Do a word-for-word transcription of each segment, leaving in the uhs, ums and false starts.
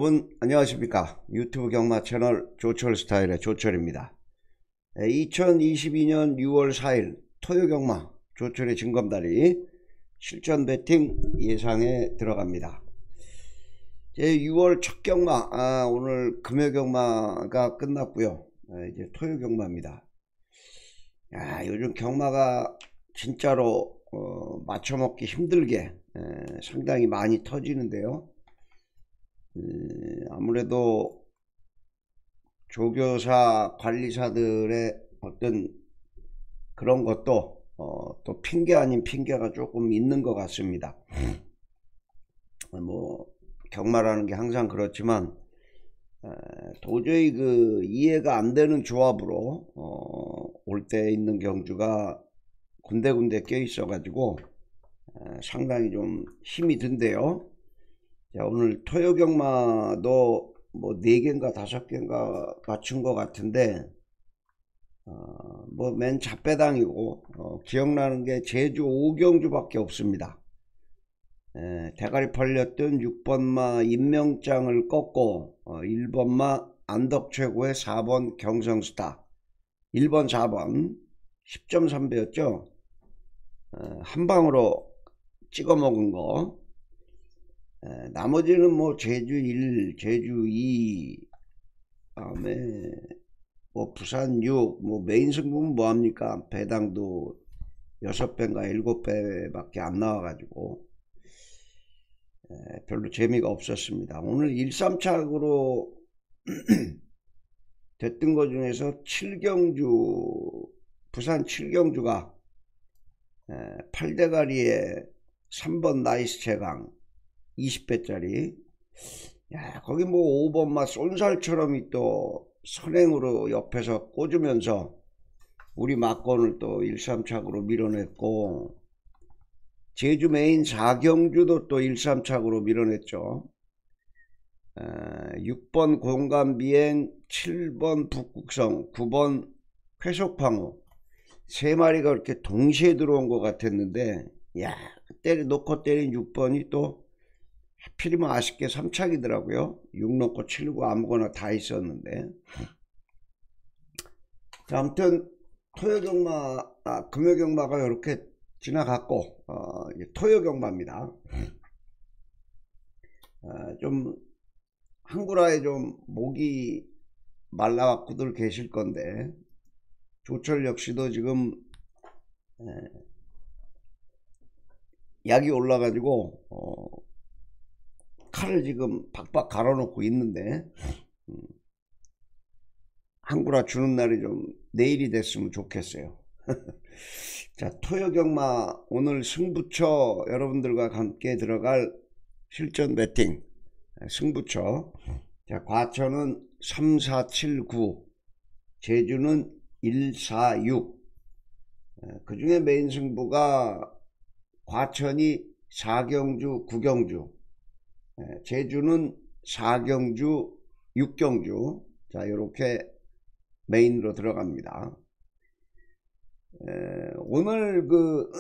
여러분 안녕하십니까. 유튜브 경마 채널 조철 스타일의 조철입니다. 이천이십이 년 유월 사일 토요 경마 조철의 진검다리 실전 배팅 예상에 들어갑니다. 제 유월 첫 경마, 아, 오늘 금요 경마가 끝났고요. 아, 이제 토요 경마입니다. 야, 요즘 경마가 진짜로 어, 맞춰먹기 힘들게 에, 상당히 많이 터지는데요. 에, 아무래도 조교사 관리사들의 어떤 그런 것도 어, 또 핑계 아닌 핑계가 조금 있는 것 같습니다. 뭐 경마라는 게 항상 그렇지만 에, 도저히 그 이해가 안 되는 조합으로 어, 올 때 있는 경주가 군데군데 껴 있어 가지고 상당히 좀 힘이 든대요. 자, 오늘 토요 경마도 뭐 네 개인가 다섯 개인가 맞춘 것 같은데 어, 뭐 맨 잡배당이고 어, 기억나는 게 제주 오 경주밖에 없습니다. 에, 대가리 팔렸던 육 번마 임명장을 꺾고 어, 일 번마 안덕최고의 사 번 경성스타, 일 번 사 번 십 점 삼 배였죠. 어, 한 방으로 찍어 먹은 거. 에, 나머지는 뭐 제주 일, 제주 이, 다음에 뭐 부산 육, 뭐 메인 승부는 뭐합니까? 배당도 여섯 배인가 일곱 배밖에 안 나와가지고 에, 별로 재미가 없었습니다. 오늘 일, 삼 착으로 됐던 것 중에서 칠 경주, 부산 칠 경주가 팔 대가리에 삼 번 나이스 제강 이십 배짜리, 야, 거기 뭐 오 번마 쏜살처럼 또 선행으로 옆에서 꽂으면서 우리 막건을 또 일, 삼 착으로 밀어냈고, 제주 메인 사 경주도 또 일, 삼 착으로 밀어냈죠. 에, 육 번 공간비행, 칠 번 북극성, 구 번 회속방어 세 마리가 이렇게 동시에 들어온 것 같았는데, 야, 때리 놓고 때린 육 번이 또 하필이면 아쉽게 삼 착이더라고요. 육 놓고 칠 구 아무거나 다 있었는데. 자, 아무튼 토요 경마, 아, 금요 경마가 이렇게 지나갔고 어, 토요 경마입니다. 어, 좀 한구라에 좀 목이 말라갖고들 계실 건데, 조철 역시도 지금 에, 약이 올라가지고 어, 칼을 지금 박박 갈아놓고 있는데, 음, 한구라 주는 날이 좀 내일이 됐으면 좋겠어요. 자, 토요 경마 오늘 승부처 여러분들과 함께 들어갈 실전 배팅 승부처. 자, 과천은 삼, 사, 칠, 구, 제주는 일, 사, 육. 그 중에 메인 승부가 과천이 사 경주, 구 경주, 제주는 사 경주, 육 경주. 자, 이렇게 메인으로 들어갑니다. 에, 오늘 그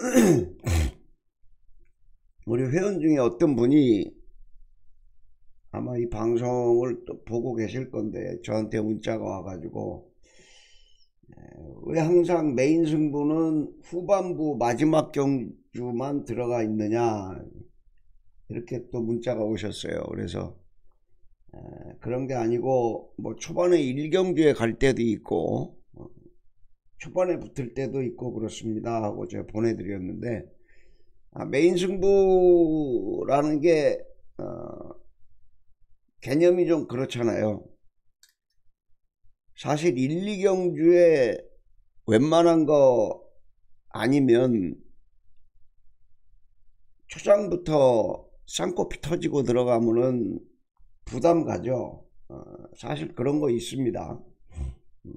우리 회원 중에 어떤 분이 아마 이 방송을 또 보고 계실 건데 저한테 문자가 와가지고 에, 왜 항상 메인 승부는 후반부 마지막 경주만 들어가 있느냐, 이렇게 또 문자가 오셨어요. 그래서 에, 그런 게 아니고 뭐 초반에 일 경주에 갈 때도 있고 어, 초반에 붙을 때도 있고 그렇습니다 하고 제가 보내드렸는데, 아, 메인 승부라는 게 어, 개념이 좀 그렇잖아요. 사실 일, 이 경주에 웬만한 거 아니면 초장부터 쌍코피 터지고 들어가면은 부담 가죠. 어, 사실 그런 거 있습니다. 음,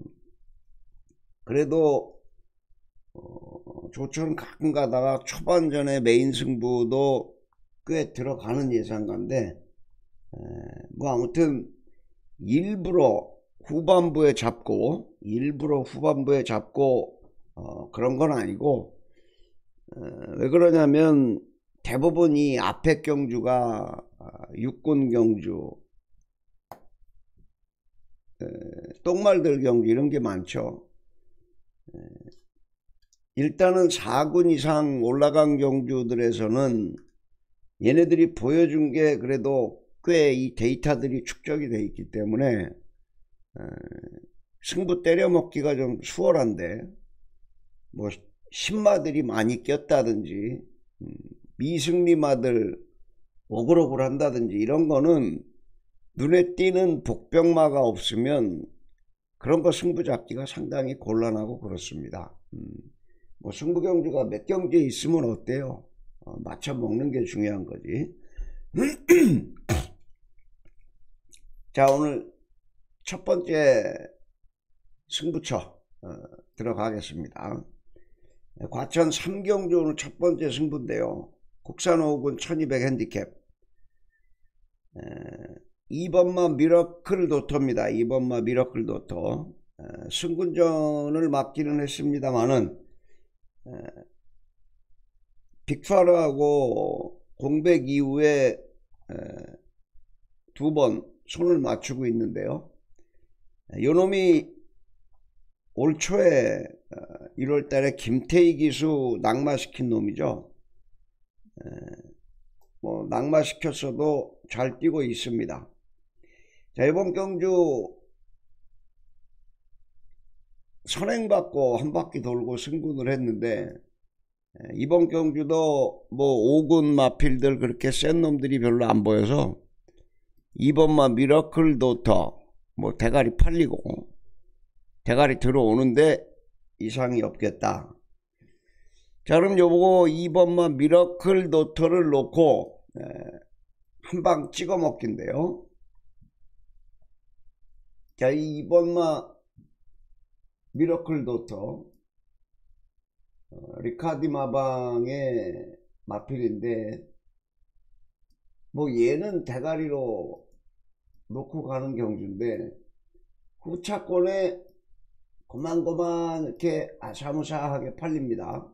그래도 어, 조철은 가끔 가다가 초반전에 메인 승부도 꽤 들어가는 예상가인데, 에, 뭐 아무튼 일부러 후반부에 잡고 일부러 후반부에 잡고 어, 그런 건 아니고, 에, 왜 그러냐면 대부분 이 앞에 경주가 아, 육군 경주, 똥말들 경주 이런 게 많죠. 일단은 사 군 이상 올라간 경주들에서는 얘네들이 보여준 게 그래도 꽤 이 데이터들이 축적이 돼 있기 때문에 승부 때려먹기가 좀 수월한데, 뭐 신마들이 많이 꼈다든지 미승리마들 오글오글 한다든지 이런 거는 눈에 띄는 복병마가 없으면 그런 거 승부 잡기가 상당히 곤란하고 그렇습니다. 음, 뭐 승부 경주가 몇 경주에 있으면 어때요? 어, 맞춰 먹는 게 중요한 거지. 자, 오늘 첫 번째 승부처 어, 들어가겠습니다. 과천 삼 경주 오늘 첫 번째 승부인데요. 국산 오 군 천이백 핸디캡. 에, 이 번마 미러클 도터입니다. 이 번마 미러클 도터. 에, 승군전을 맡기는 했습니다만은 빅파르하고 공백 이후에 두 번 손을 맞추고 있는데요. 요놈이 올 초에 일월 달에 김태희 기수 낙마시킨 놈이죠. 에, 뭐 낙마시켰어도 잘 뛰고 있습니다. 자, 이번 경주 선행받고 한 바퀴 돌고 승군을 했는데, 에, 이번 경주도 뭐 오 군 마필들 그렇게 센 놈들이 별로 안 보여서 이 번마 미러클 도터 뭐 대가리 팔리고 대가리 들어오는데 이상이 없겠다. 자, 그럼 요거 이 번마 미러클 도터를 놓고 한 방 찍어 먹긴데요. 자, 이 이 번마 미러클 도터 어, 리카디 마방의 마필인데, 뭐 얘는 대가리로 놓고 가는 경주인데 후차권에 고만고만 이렇게 아사무사하게 팔립니다.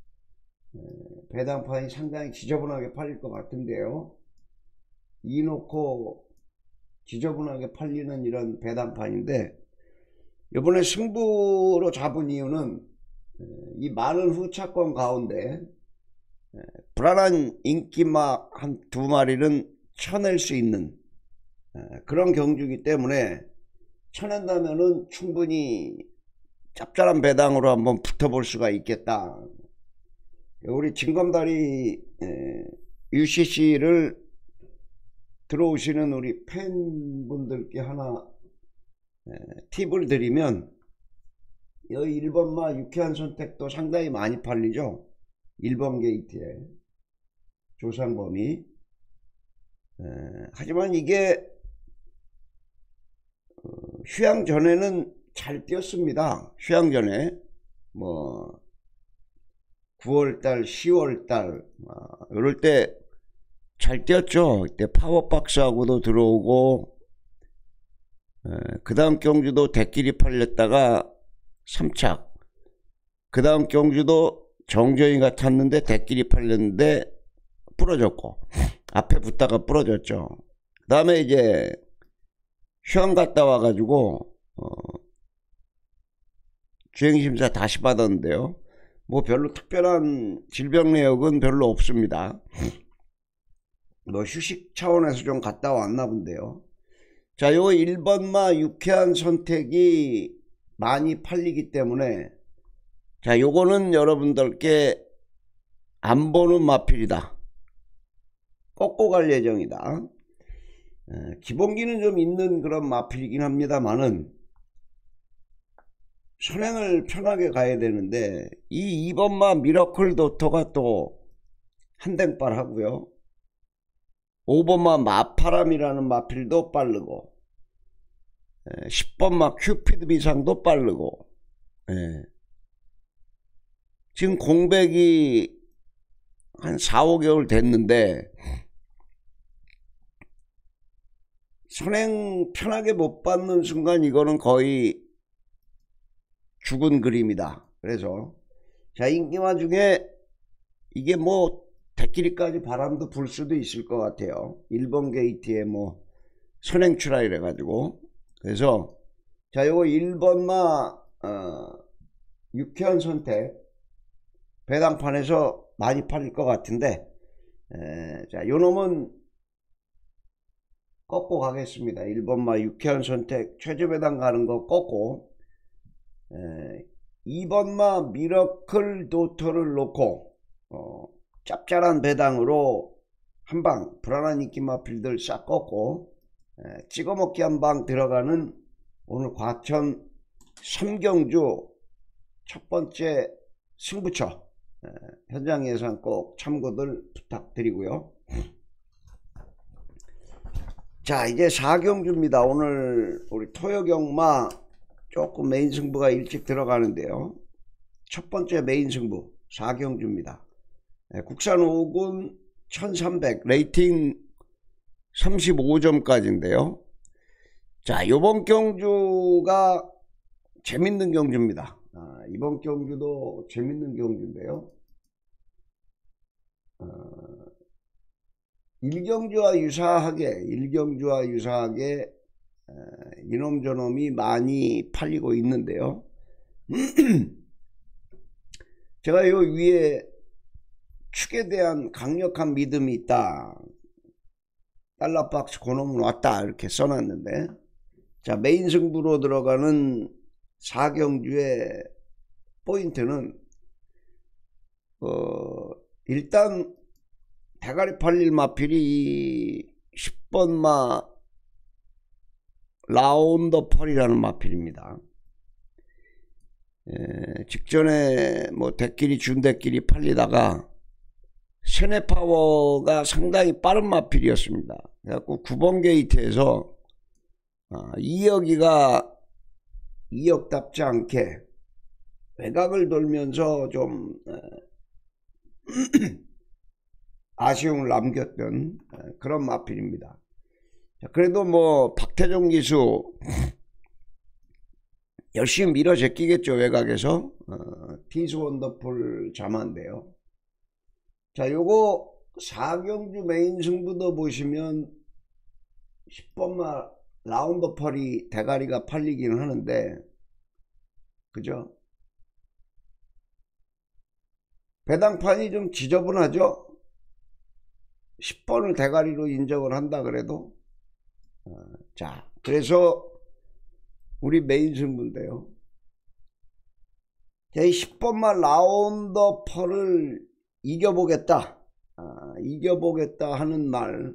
배당판이 상당히 지저분하게 팔릴 것 같은데요. 이 놓고 지저분하게 팔리는 이런 배당판인데, 이번에 승부로 잡은 이유는 이 많은 후차권 가운데 불안한 인기막 한 두 마리는 쳐낼 수 있는 그런 경주이기 때문에, 쳐낸다면은 충분히 짭짤한 배당으로 한번 붙어볼 수가 있겠다. 우리 진검다리 유씨씨를 들어오시는 우리 팬분들께 하나 팁을 드리면, 여기 일 번마 유쾌한 선택도 상당히 많이 팔리죠. 일 번 게이트에 조상범이. 에, 하지만 이게 어, 휴양 전에는 잘 뛰었습니다. 휴양 전에 뭐 구월달 시월달 아, 이럴 때 잘 뛰었죠. 이때 파워박스하고도 들어오고, 그 다음 경주도 대끼리 팔렸다가 삼 착, 그 다음 경주도 정저희가 탔는데 대끼리 팔렸는데 부러졌고, 앞에 붙다가 부러졌죠. 그 다음에 이제 휴양 갔다 와가지고 어, 주행심사 다시 받았는데요. 뭐 별로 특별한 질병 내역은 별로 없습니다. 뭐 휴식 차원에서 좀 갔다 왔나 본데요. 자, 요 일 번마 유쾌한 선택이 많이 팔리기 때문에, 자, 요거는 여러분들께 안 보는 마필이다. 꺾고 갈 예정이다. 에, 기본기는 좀 있는 그런 마필이긴 합니다만은 선행을 편하게 가야 되는데, 이 이 번마 미러클 도터가 또 한댕발 하고요. 오 번마 마파람이라는 마필도 빠르고, 에, 십 번마 큐피드 비상도 빠르고, 에. 지금 공백이 한 사, 오 개월 됐는데 선행 편하게 못 받는 순간 이거는 거의 죽은 그림이다. 그래서 자, 인기마 중에 이게 뭐 대끼리까지 바람도 불 수도 있을 것 같아요. 일 번 게이트에 뭐 선행 출하이래 가지고. 그래서 자, 요거 일 번마 어, 육회원 선택 배당판에서 많이 팔릴 것 같은데, 에, 자, 요 놈은 꺾고 가겠습니다. 일 번마 육회원 선택 최저 배당 가는 거 꺾고, 에, 이 번마 미러클 도토를 놓고 어, 짭짤한 배당으로 한방 불안한 인기 마필들 싹 꺾고, 에, 찍어먹기 한방 들어가는 오늘 과천 삼경주 첫 번째 승부처, 에, 현장 예상 꼭 참고들 부탁드리고요. 자, 이제 사 경주입니다. 오늘 우리 토요경마 조금 메인 승부가 일찍 들어가는데요. 첫 번째 메인 승부 사 경주입니다. 에, 국산 오 군 천삼백 레이팅 삼십오 점까지인데요. 자, 요번 경주가 재밌는 경주입니다. 아, 이번 경주도 재밌는 경주인데요. 어, 일 경주와 유사하게 일 경주와 유사하게 어, 이놈 저놈이 많이 팔리고 있는데요. 제가 요 위에 축에 대한 강력한 믿음이 있다, 달러박스 그놈은 왔다 이렇게 써놨는데, 자, 메인 승부로 들어가는 사 경주의 포인트는 어, 일단 대가리 팔릴 마필이 십 번마 라운더 펄이라는 마필입니다. 에, 직전에 뭐 대끼리 준대끼리 팔리다가 세네파워가 상당히 빠른 마필이었습니다. 그래갖고 구 번 게이트에서 아, 이혁이가 이혁답지 않게 외곽을 돌면서 좀 에, 아쉬움을 남겼던 에, 그런 마필입니다. 자, 그래도 뭐 박태종 기수 열심히 밀어 제끼겠죠. 외곽에서 어, 피스 원더풀 자만데요. 자, 요거 사 경주 메인 승부도 보시면 십 번마 라운더 펄이 대가리가 팔리기는 하는데, 그죠? 배당판이 좀 지저분하죠? 십 번을 대가리로 인정을 한다 그래도. 어, 자, 그래서 우리 메인 승부인데요. 자, 이 십 번마 라운더 펄을 이겨보겠다, 아, 이겨보겠다 하는 말,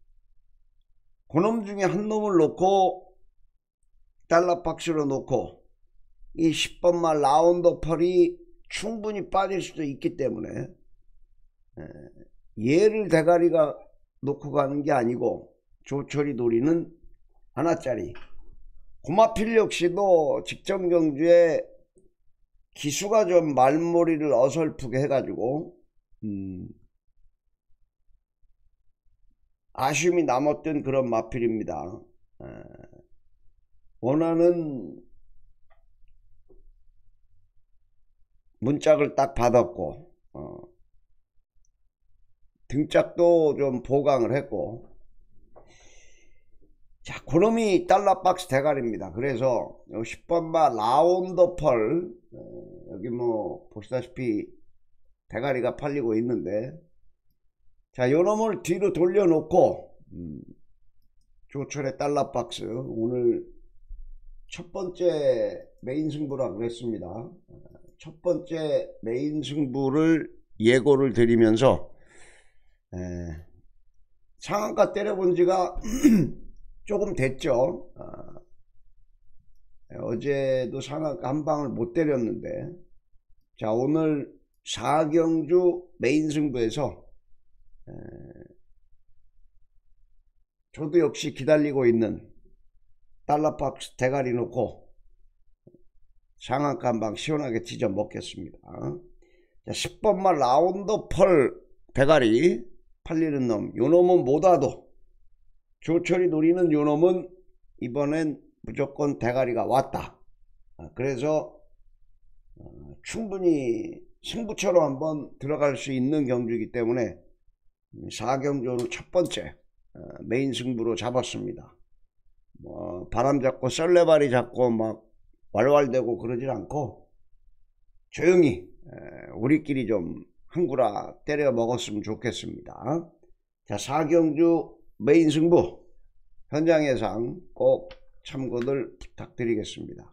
그놈 중에 한 놈을 놓고 달러박스로 놓고 이 십 번마 라운더 펄이 충분히 빠질 수도 있기 때문에 얘를 대가리가 놓고 가는 게 아니고 조철이 노리는 하나짜리 고마필 역시도 직전 경주에 기수가 좀 말머리를 어설프게 해가지고 음, 아쉬움이 남았던 그런 마필입니다. 에, 원하는 문짝을 딱 받았고 어, 등짝도 좀 보강을 했고, 자, 그놈이 달러박스 대가리입니다. 그래서 십 번마 라운더 펄, 어, 여기 뭐 보시다시피 대가리가 팔리고 있는데, 자, 요놈을 뒤로 돌려놓고 음, 조철의 달러박스 오늘 첫 번째 메인 승부라 그랬습니다. 첫 번째 메인 승부를 예고를 드리면서 에, 상한가 때려본 지가 조금 됐죠. 아, 어제도 상한가 한 방을 못 때렸는데, 자, 오늘 사 경주 메인 승부에서 에, 저도 역시 기다리고 있는 달러박스 대가리 놓고 상한가 한 방 시원하게 찢어 먹겠습니다. 자, 십 번마 라운더 펄 대가리 팔리는 놈, 요 놈은 못 와도 조철이 노리는 요 놈은 이번엔 무조건 대가리가 왔다. 그래서 충분히 승부처로 한번 들어갈 수 있는 경주이기 때문에 사 경주 오늘 첫 번째 메인 승부로 잡았습니다. 뭐 바람 잡고 썰레발이 잡고 막 왈왈대고 그러질 않고 조용히 우리끼리 좀 한구라 때려 먹었으면 좋겠습니다. 자, 사경주 메인 승부 현장 예상 꼭 참고들 부탁드리겠습니다.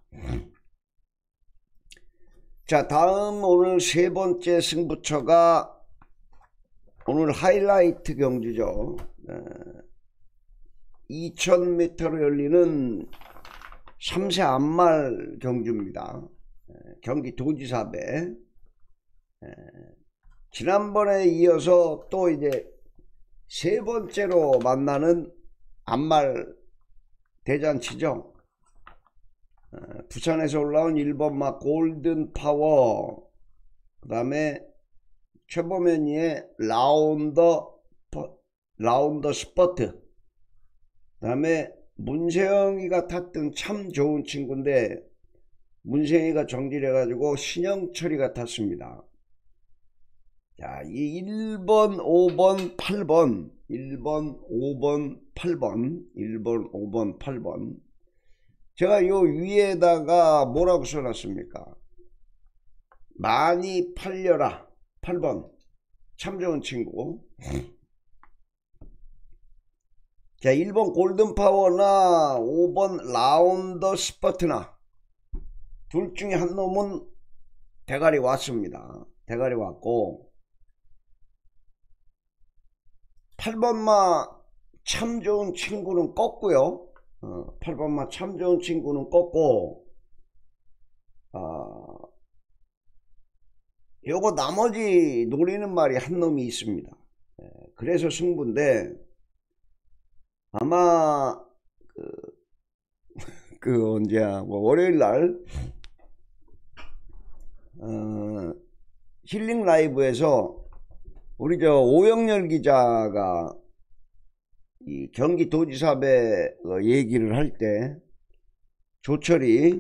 자, 다음 오늘 세 번째 승부처가 오늘 하이라이트 경주죠. 이천 미터로 열리는 삼 세 안말 경주입니다. 경기 도지사배. 지난번에 이어서 또 이제 세 번째로 만나는 안말 대잔치죠. 부산에서 올라온 일 번 막 골든 파워, 그 다음에 최보면이의 라운더 라운더 스퍼트, 그 다음에 문세영이가 탔던 참 좋은 친구인데 문세영이가 정지를 해가지고 신영철이가 탔습니다. 자, 이 일 번, 오 번, 팔 번, 일 번, 오 번, 팔 번, 일 번, 오 번, 팔 번. 제가 요 위에다가 뭐라고 써놨습니까? 많이 팔려라. 팔 번. 참 좋은 친구. 자, 일 번 골든파워나 오 번 라운더 스퍼트나 둘 중에 한 놈은 대가리 왔습니다. 대가리 왔고 팔 번마 참 좋은 친구는 껐고요. 어, 팔 번마 참 좋은 친구는 껐고 어, 요거 나머지 노리는 말이 한 놈이 있습니다. 예, 그래서 승부인데 아마 그, 그 언제야 뭐 월요일날 어, 힐링 라이브에서 우리 저 오영렬 기자가 이 경기 도지사배 얘기를 할 때 조철이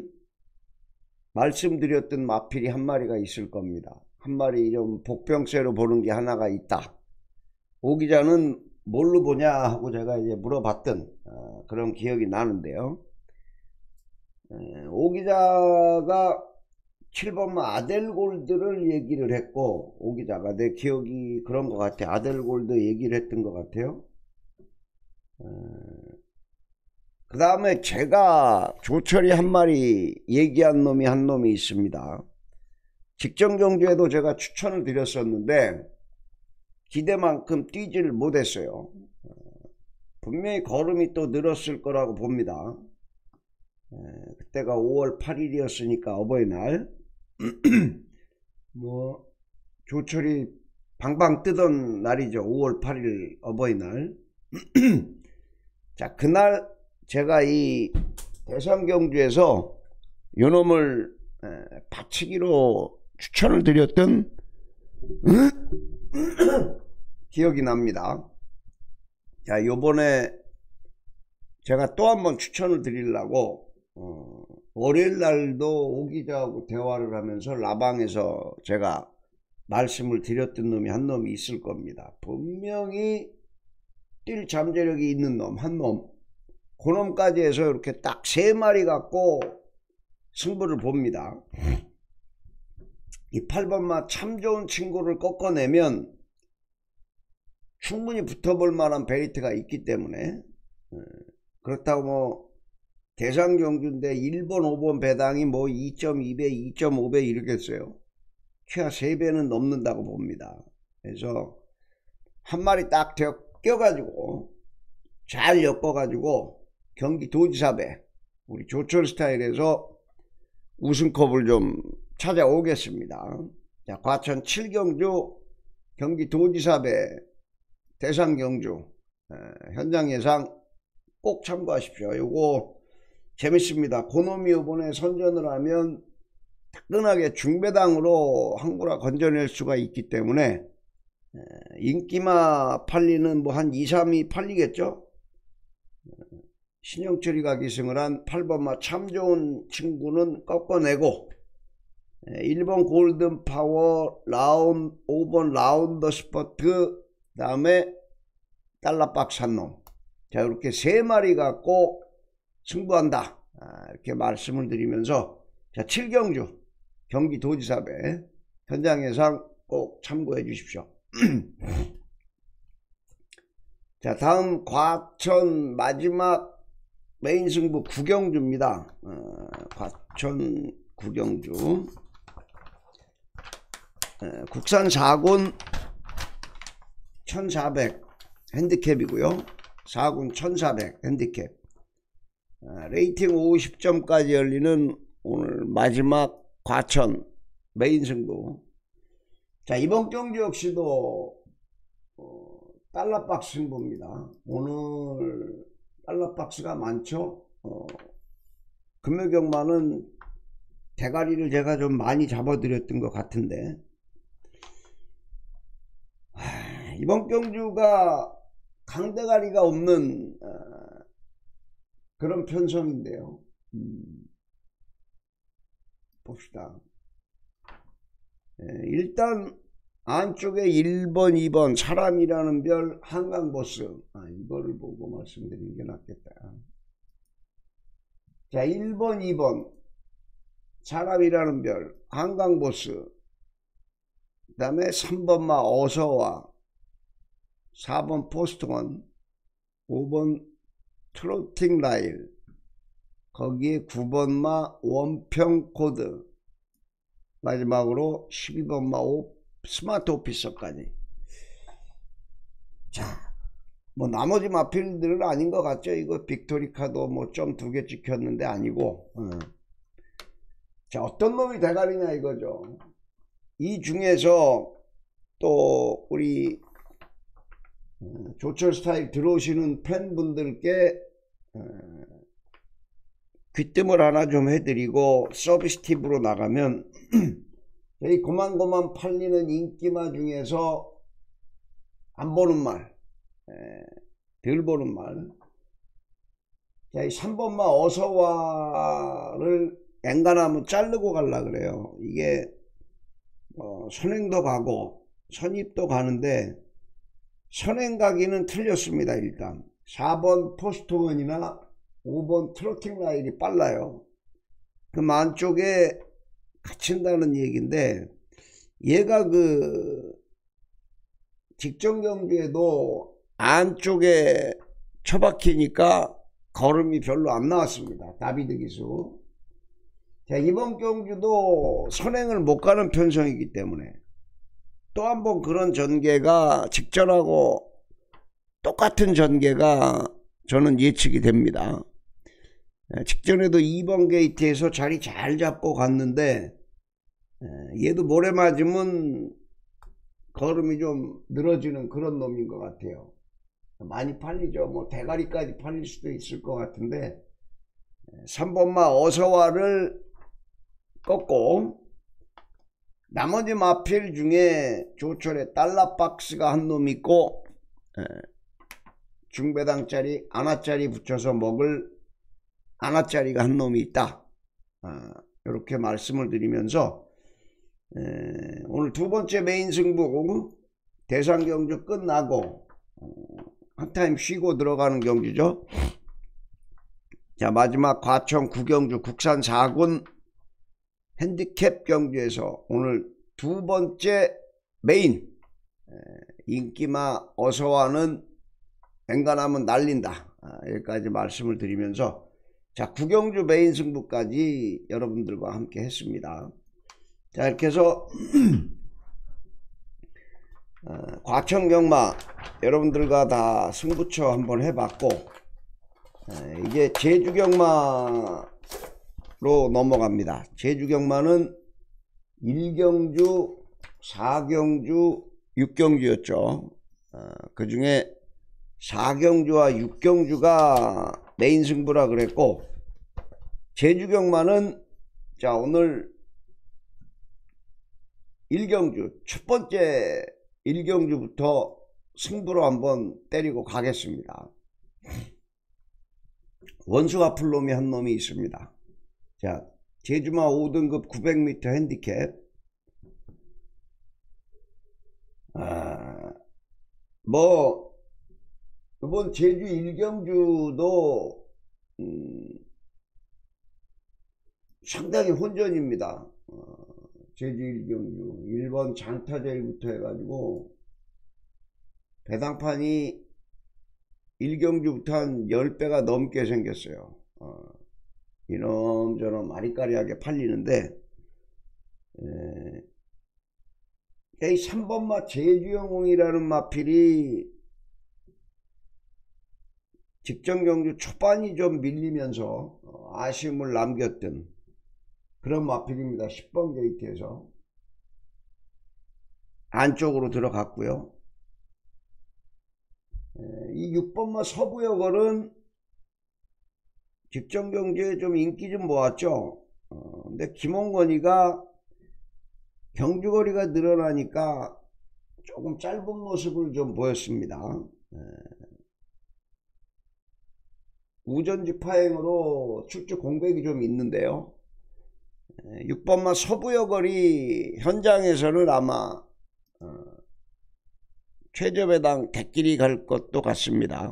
말씀드렸던 마필이 한 마리가 있을 겁니다. 한 마리 좀 복병세로 보는 게 하나가 있다. 오 기자는 뭘로 보냐 하고 제가 이제 물어봤던 어, 그런 기억이 나는데요. 에, 오 기자가 칠 번마 아델골드를 얘기를 했고 오 기자가 내 기억이 그런 것 같아. 아델골드 얘기를 했던 것 같아요. 그 다음에 제가 조철이 한 마리 얘기한 놈이 한 놈이 있습니다. 직전 경주에도 제가 추천을 드렸었는데 기대만큼 뛰지를 못했어요. 분명히 걸음이 또 늘었을 거라고 봅니다. 그때가 오월 팔일이었으니까 어버이날 뭐 조철이 방방 뜨던 날이죠. 오월 팔일 어버이날. 자, 그날 제가 이 대상경주에서 요놈을 받치기로 추천을 드렸던 기억이 납니다. 자, 요번에 제가 또 한번 추천을 드리려고 어, 월요일날도 오 기자하고 대화를 하면서 라방에서 제가 말씀을 드렸던 놈이 한 놈이 있을 겁니다. 분명히 뛸 잠재력이 있는 놈 한 놈, 그 놈까지 해서 이렇게 딱 세 마리 갖고 승부를 봅니다. 이 팔 번마 참 좋은 친구를 꺾어내면 충분히 붙어볼 만한 베리트가 있기 때문에 그렇다고 뭐 대상 경주인데 일 번 오 번 배당이 뭐 이 점 이 배 이 점 오 배 이러겠어요. 최하 세 배는 넘는다고 봅니다. 그래서 한 마리 딱 껴가지고 잘 엮어가지고 경기 도지사배 우리 조철 스타일에서 우승컵을 좀 찾아오겠습니다. 자, 과천 칠 경주 경기 도지사배 대상 경주 에, 현장 예상 꼭 참고하십시오. 요거 재밌습니다. 고놈이 이번에 선전을 하면 따끈하게 중배당으로 한구라 건져낼 수가 있기 때문에 인기마 팔리는 뭐 한 이, 삼 위 팔리겠죠. 신영철이가 기승을 한 팔 번마 참 좋은 친구는 꺾어내고 일 번 골든파워, 라운, 오 번 라운더 스퍼트, 그 다음에 달러박스 한 놈. 자, 이렇게 세 마리 갖고 승부한다. 아, 이렇게 말씀을 드리면서 자, 칠 경주 경기도지사배 현장 예상 꼭 참고해 주십시오. 자, 다음 과천 마지막 메인 승부 구 경주입니다. 어, 과천 구 경주 에, 국산 사 군 천사백 핸디캡이고요. 사 군 천사백 핸디캡. 아, 레이팅 오십 점까지 열리는 오늘 마지막 과천 메인 승부. 자, 이번 경주 역시도 어, 달러박스 승부입니다. 오늘 달러박스가 많죠. 어, 금요경마는 대가리를 제가 좀 많이 잡아드렸던 것 같은데, 하, 이번 경주가 강대가리가 없는 어, 그런 편성인데요. 음, 봅시다. 예, 일단 안쪽에 일 번 이 번 사람이라는 별 한강보스. 아, 이거를 보고 말씀드리는 게 낫겠다. 자, 일 번 이 번 사람이라는 별 한강보스. 그 다음에 삼 번마 어서와, 사 번 포스트원, 오 번 트로팅 라일, 거기에 구 번마 원평코드, 마지막으로 십이 번마 오, 스마트 오피서까지. 자, 뭐 나머지 마필들은 아닌 것 같죠. 이거 빅토리카도 뭐 점 두 개 찍혔는데 아니고. 어. 자, 어떤 놈이 대가리냐 이거죠. 이 중에서 또 우리 조철 스타일 들어오시는 팬분들께 어, 귀뜸을 하나 좀 해드리고 서비스 팁으로 나가면 이 고만고만 팔리는 인기마 중에서 안 보는 말, 에, 덜 보는 말. 자, 이 삼 번마 어서와를 앵간하면 자르고 갈라 그래요. 이게 어, 선행도 가고 선입도 가는데 선행 가기는 틀렸습니다. 일단 사 번 포스트원이나 오 번 트로팅 라인이 빨라요. 그럼 안쪽에 갇힌다는 얘기인데, 얘가 그 직전 경주에도 안쪽에 처박히니까 걸음이 별로 안 나왔습니다. 다비드 기수. 자, 이번 경주도 선행을 못 가는 편성이기 때문에 또 한 번 그런 전개가 직전하고 똑같은 전개가 저는 예측이 됩니다. 직전에도 이 번 게이트에서 자리 잘 잡고 갔는데 얘도 모래 맞으면 걸음이 좀 늘어지는 그런 놈인 것 같아요. 많이 팔리죠. 뭐 대가리까지 팔릴 수도 있을 것 같은데 삼 번마 어서와를 꺾고 나머지 마필 중에 조철에 달러박스가 한 놈 있고 중배당짜리 안화짜리 붙여서 먹을 안화짜리가 한 놈이 있다. 아, 이렇게 말씀을 드리면서 에, 오늘 두 번째 메인 승부 대상 경주 끝나고 어, 한 타임 쉬고 들어가는 경주죠. 자, 마지막 과천 구 경주 국산 사 군 핸디캡 경주에서 오늘 두 번째 메인 에, 인기마 어서와는 앵간하면 날린다. 아, 여기까지 말씀을 드리면서 자, 구 경주 메인 승부까지 여러분들과 함께 했습니다. 자, 이렇게 해서 어, 과천 경마 여러분들과 다 승부처 한번 해봤고 에, 이제 제주 경마로 넘어갑니다. 제주 경마는 일 경주, 사 경주, 육 경주였죠. 어, 그 중에 사 경주와 육 경주가 메인 승부라 그랬고 제주 경마는 자, 오늘 일 경주 첫 번째 일 경주부터 승부로 한번 때리고 가겠습니다. 원수가 풀놈이 한 놈이 있습니다. 자, 제주마 오 등급 구백 미터 핸디캡. 아, 뭐 이번 제주 일 경주도 음, 상당히 혼전입니다. 어, 제주 일경주 일 번 장타제일부터 해가지고 배당판이 일경주부터 한 십 배가 넘게 생겼어요. 어, 이놈저놈 아리까리하게 팔리는데 에, 이 삼 번마 제주영웅이라는 마필이 직전경주 초반이 좀 밀리면서 어, 아쉬움을 남겼던 그런 마필입니다. 십 번 게이트에서 안쪽으로 들어갔고요. 에, 이 육 번마 서부여걸은 직전경주에 좀 인기 좀 모았죠. 어, 근데 김홍건이가 경주거리가 늘어나니까 조금 짧은 모습을 좀 보였습니다. 에, 우전지 파행으로 출주 공백이 좀 있는데요. 에, 육 번마 서부여걸이 현장에서는 아마 어, 최저배당 대길이 갈 것도 같습니다.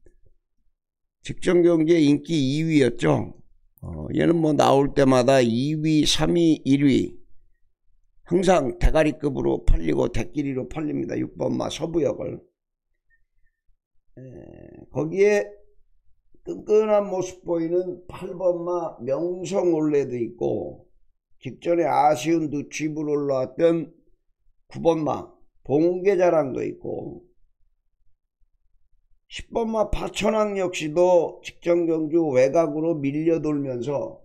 직전경주의 인기 이 위였죠. 어, 얘는 뭐 나올 때마다 이 위, 삼 위, 일 위 항상 대가리급으로 팔리고 대끼리로 팔립니다. 육 번마 서부여걸. 에, 거기에 끈끈한 모습 보이는 팔 번마 명성올레도 있고 직전에 아쉬운 누집으로 올라왔던 구 번마 봉계자랑도 있고 십 번마 파천왕 역시도 직전경주 외곽으로 밀려돌면서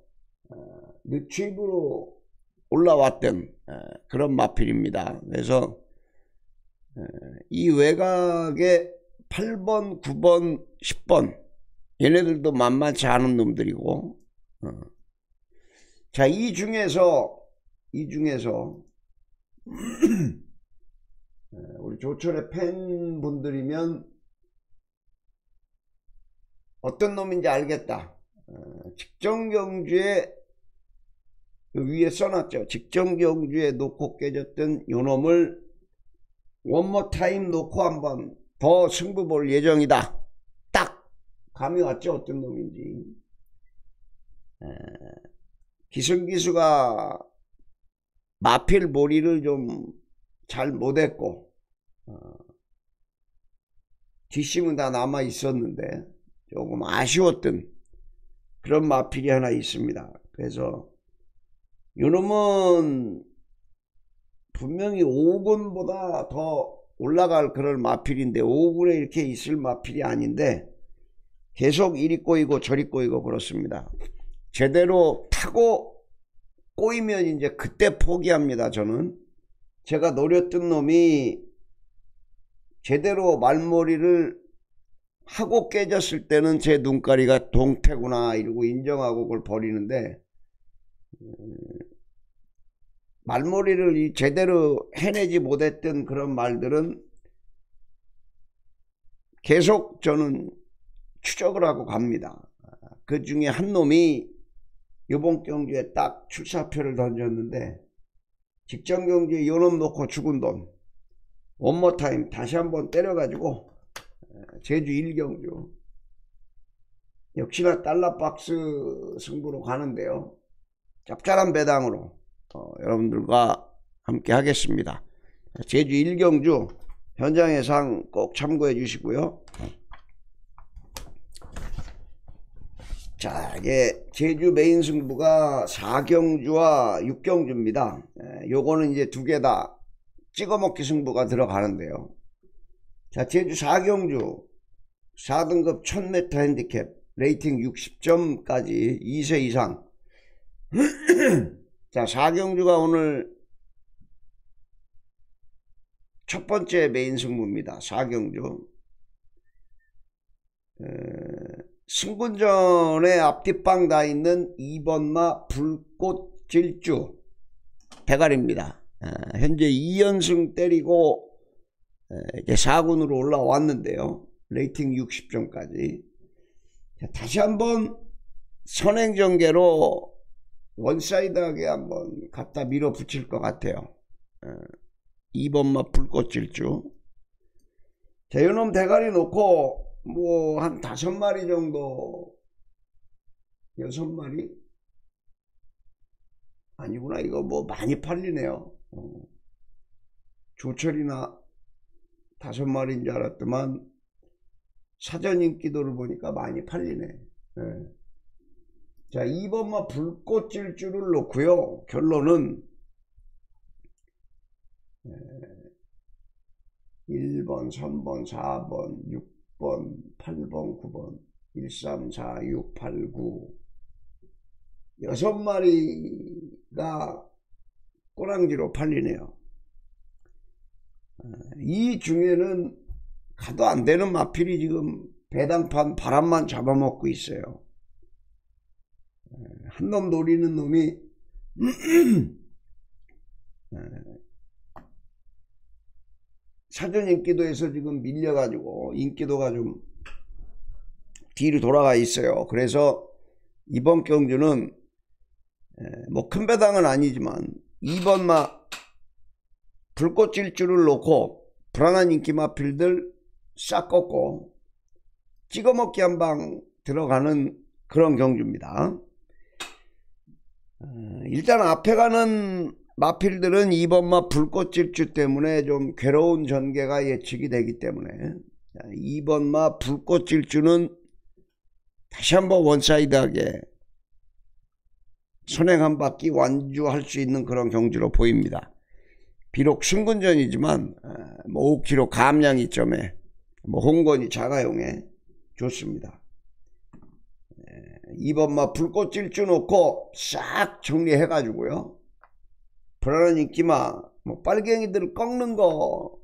늦추입으로 올라왔던 그런 마필입니다. 그래서 이 외곽에 팔 번, 구 번, 십 번 얘네들도 만만치 않은 놈들이고 자, 이 중에서 이 중에서 우리 조철의 팬분들이면 어떤 놈인지 알겠다. 어, 직전경주에 위에 써놨죠. 직전경주에 놓고 깨졌던 요 놈을 원모 타임 놓고 한번 더 승부 볼 예정이다. 딱 감이 왔죠. 어떤 놈인지. 에, 기승기수가 마필 몰이를 좀 잘 못했고 어, 뒷심은 다 남아 있었는데 조금 아쉬웠던 그런 마필이 하나 있습니다. 그래서 요놈은 분명히 오 군보다 더 올라갈 그런 마필인데 오 군에 이렇게 있을 마필이 아닌데 계속 이리 꼬이고 저리 꼬이고 그렇습니다. 제대로 타고 꼬이면 이제 그때 포기합니다. 저는 제가 노렸던 놈이 제대로 말머리를 하고 깨졌을 때는 제 눈가리가 동태구나 이러고 인정하고 그걸 버리는데 음, 말머리를 제대로 해내지 못했던 그런 말들은 계속 저는 추적을 하고 갑니다. 그 중에 한 놈이 이번 경주에 딱 출사표를 던졌는데 직전 경주에 요놈 놓고 죽은 돈 원모타임 다시 한번 때려가지고 제주 일경주 역시나 달러박스 승부로 가는데요. 짭짤한 배당으로 어, 여러분들과 함께 하겠습니다. 제주 일경주 현장 예상 꼭 참고해 주시고요. 자, 이게 제주 메인 승부가 사 경주와 육 경주입니다. 에, 요거는 이제 두 개 다 찍어먹기 승부가 들어가는데요. 자, 제주 사 경주 사 등급 천 미터 핸디캡 레이팅 육십 점까지 이 세 이상. 자, 사 경주가 오늘 첫 번째 메인 승부입니다. 사 경주. 에, 승군전에 앞뒷방 다 있는 이 번마 불꽃질주 대가리입니다. 에, 현재 이 연승 때리고 에, 이제 사 군으로 올라왔는데요. 레이팅 육십 점까지. 자, 다시 한번 선행전개로 원사이드하게 한번 갖다 밀어붙일 것 같아요. 에, 이 번마 불꽃질주. 자, 요놈 대가리 놓고 뭐 한 다섯 마리 정도 여섯 마리? 아니구나. 이거 뭐 많이 팔리네요. 어. 조철이나 다섯 마리인 줄 알았더만 사전 인기도를 보니까 많이 팔리네. 네. 자, 이 번마 불꽃질주를 놓고요. 결론은 일 번, 삼 번, 사 번, 육 번, 팔 번, 구 번, 일, 삼, 사, 육, 팔, 구 여섯 마리가 꼬랑지로 팔리네요. 이 중에는 가도 안 되는 마필이 지금 배당판 바람만 잡아먹고 있어요. 한 놈 노리는 놈이 사전 인기도에서 지금 밀려가지고 인기도가 좀 뒤로 돌아가 있어요. 그래서 이번 경주는 뭐 큰 배당은 아니지만 이 번마 불꽃질주를 놓고 불안한 인기 마필들 싹 꺾고 찍어먹기 한 방 들어가는 그런 경주입니다. 일단 앞에 가는 마필들은 이 번마 불꽃질주 때문에 좀 괴로운 전개가 예측이 되기 때문에 이 번마 불꽃질주는 다시 한번 원사이드하게 선행 한 바퀴 완주할 수 있는 그런 경주로 보입니다. 비록 승근전이지만 뭐 오 킬로그램 감량 이점에 뭐 홍건이 자가용에 좋습니다. 이 번마 불꽃질주 놓고 싹 정리해 가지고요. 불안한 인기마 뭐 빨갱이들 꺾는 거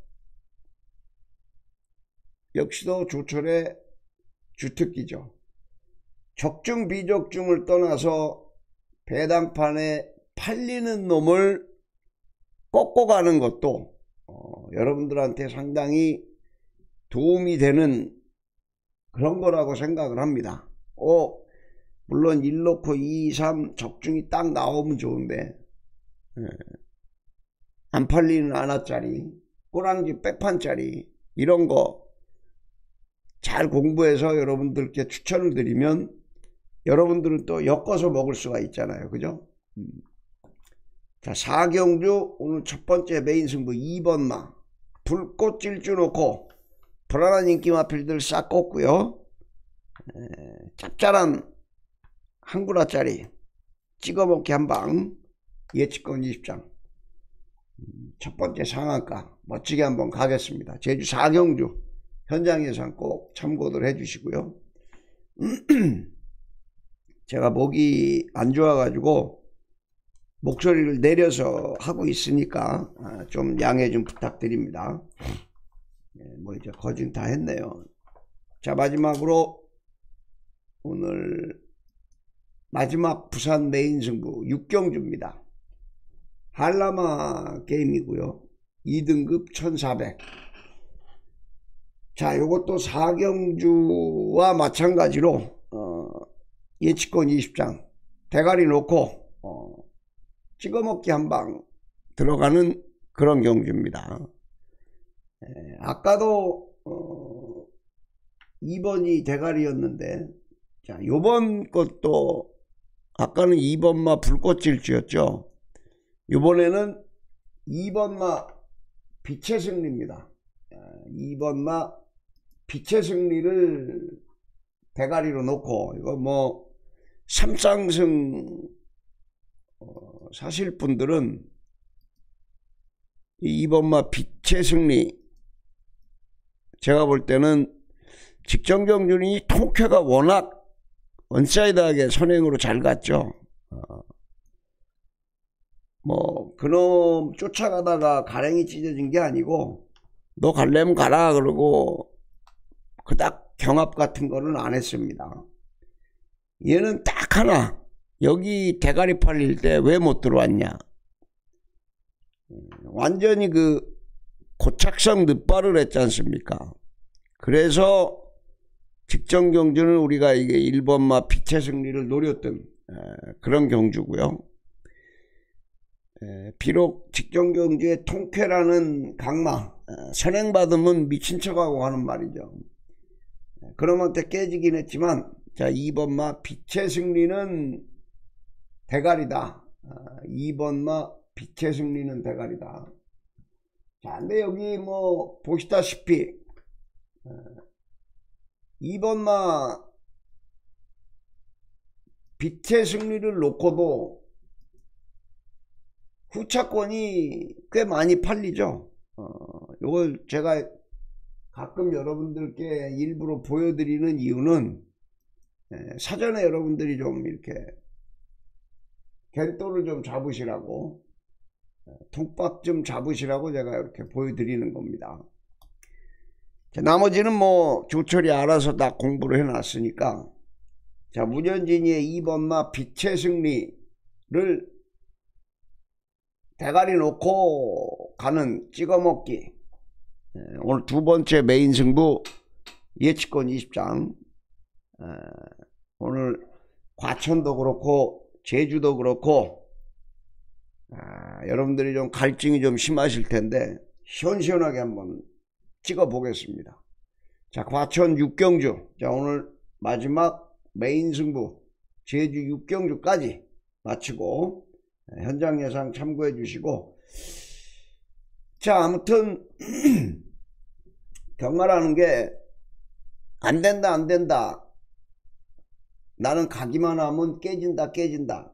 역시도 조철의 주특기죠. 적중 비적중을 떠나서 배당판에 팔리는 놈을 꺾고 가는 것도 어, 여러분들한테 상당히 도움이 되는 그런 거라고 생각을 합니다. 어, 물론 일 놓고 이, 삼 적중이 딱 나오면 좋은데 예. 안 팔리는 하나짜리 꼬랑지 백판짜리 이런 거 잘 공부해서 여러분들께 추천을 드리면 여러분들은 또 엮어서 먹을 수가 있잖아요. 그죠? 음. 자, 사 경주 오늘 첫 번째 메인 승부 이 번마 불꽃질주 놓고 불안한 인기 마필들 싹 꺾고요. 에, 짭짤한 한 구라짜리 찍어먹기 한방 예측권 이십 장 첫 번째 상한가 멋지게 한번 가겠습니다. 제주 사 경주 현장 예상 꼭 참고들 해주시고요. 제가 목이 안 좋아가지고 목소리를 내려서 하고 있으니까 좀 양해 좀 부탁드립니다. 뭐 이제 거진 다 했네요. 자, 마지막으로 오늘 마지막 부산 메인 승부 육 경주입니다. 한라마 게임이고요. 이 등급 천사백. 자, 요것도 사 경주와 마찬가지로 어, 예측권 이십 장 대가리 놓고 어, 찍어먹기 한방 들어가는 그런 경주입니다. 에, 아까도 어, 이 번이 대가리였는데 자, 요번 것도 아까는 이 번마 불꽃질주였죠. 요번에는 이 번마 빛의 승리입니다. 이 번마 빛의 승리를 대가리로 놓고 이거 뭐 삼상승 어, 사실 분들은 이 번마 빛의 승리 제가 볼 때는 직전 경주는 통쾌가 워낙 원사이드하게 선행으로 잘 갔죠. 어, 뭐 그놈 쫓아가다가 가랭이 찢어진 게 아니고 너 갈래면 가라 그러고 그닥 경합 같은 거는 안 했습니다. 얘는 딱 하나 여기 대가리 팔릴 때 왜 못 들어왔냐 완전히 그 고착성 늦발을 했지 않습니까? 그래서 직전 경주는 우리가 이게 일 번마 빛의 승리를 노렸던 그런 경주고요. 비록 직전 경주에 통쾌라는 강마 선행받으면 미친 척하고 하는 말이죠. 그놈한테 깨지긴 했지만 자, 이 번마 빛의 승리는 대가리다. 아, 이 번마 빛의 승리는 대가리다. 자, 근데 여기 뭐 보시다시피 아, 이 번마 빛의 승리를 놓고도 후차권이 꽤 많이 팔리죠. 어, 이걸 제가 가끔 여러분들께 일부러 보여드리는 이유는 예, 사전에 여러분들이 좀 이렇게 겐또를 좀 잡으시라고, 툭박 좀 잡으시라고 제가 이렇게 보여드리는 겁니다. 자, 나머지는 뭐 조철이 알아서 다 공부를 해놨으니까, 자, 문현진이의 이 번마 빛의 승리를 대가리 놓고 가는 찍어먹기. 예, 오늘 두 번째 메인 승부 예측권 이십 장. 예, 오늘 과천도 그렇고 제주도 그렇고 아, 여러분들이 좀 갈증이 좀 심하실 텐데 시원시원하게 한번 찍어 보겠습니다. 자, 과천 육경주. 자, 오늘 마지막 메인 승부 제주 육경주까지 마치고 현장 예상 참고해 주시고, 자, 아무튼 경마라는 게 안된다 안된다, 나는 가기만 하면 깨진다 깨진다,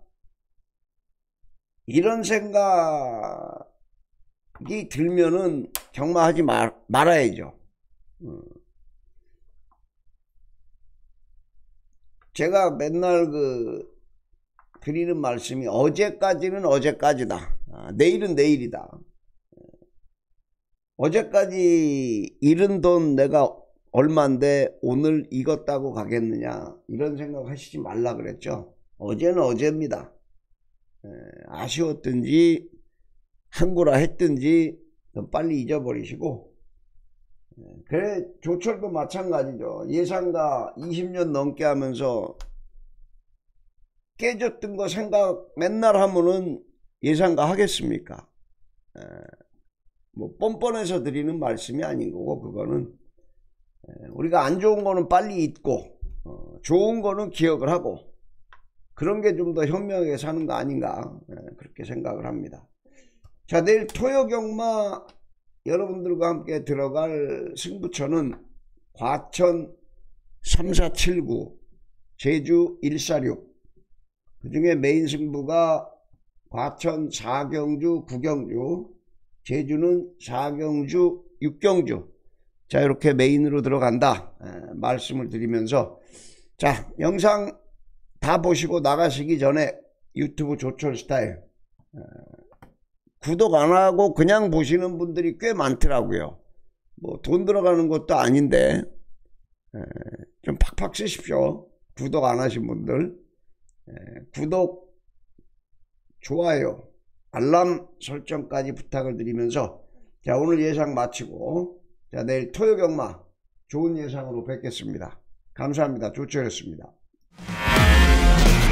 이런 생각이 들면은 경마하지 말, 말아야죠. 음. 제가 맨날 그 드리는 말씀이 어제까지는 어제까지다. 아, 내일은 내일이다. 어제까지 잃은 돈 내가 얼만데 오늘 익었다고 가겠느냐, 이런 생각 하시지 말라 그랬죠. 어제는 어제입니다. 에, 아쉬웠든지 한구라 했든지 빨리 잊어버리시고, 에, 그래 조철도 마찬가지죠. 예상가 이십 년 넘게 하면서 깨졌던 거 생각 맨날 하면은 예상가 하겠습니까? 에, 뭐 뻔뻔해서 드리는 말씀이 아닌 거고, 그거는 에, 우리가 안 좋은 거는 빨리 잊고 어, 좋은 거는 기억을 하고, 그런 게 좀 더 현명하게 사는 거 아닌가, 에, 그렇게 생각을 합니다. 자, 내일 토요경마 여러분들과 함께 들어갈 승부처는 과천 삼사칠구, 제주 일사육, 그 중에 메인 승부가 과천 사경주, 구경주, 제주는 사경주, 육경주. 자, 이렇게 메인으로 들어간다 에, 말씀을 드리면서, 자, 영상 다 보시고 나가시기 전에 유튜브 조철 스타일 에, 구독 안 하고 그냥 보시는 분들이 꽤 많더라고요. 뭐 돈 들어가는 것도 아닌데 에, 좀 팍팍 쓰십시오. 구독 안 하신 분들. 에, 구독, 좋아요, 알람 설정까지 부탁을 드리면서, 자, 오늘 예상 마치고, 자, 내일 토요경마 좋은 예상으로 뵙겠습니다. 감사합니다. 조철이었습니다.